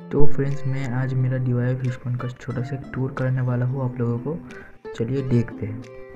तो फ्रेंड्स मैं आज मेरा DIY फिश पॉन्ड का छोटा सा टूर करने वाला हूँ आप लोगों को। चलिए देखते हैं।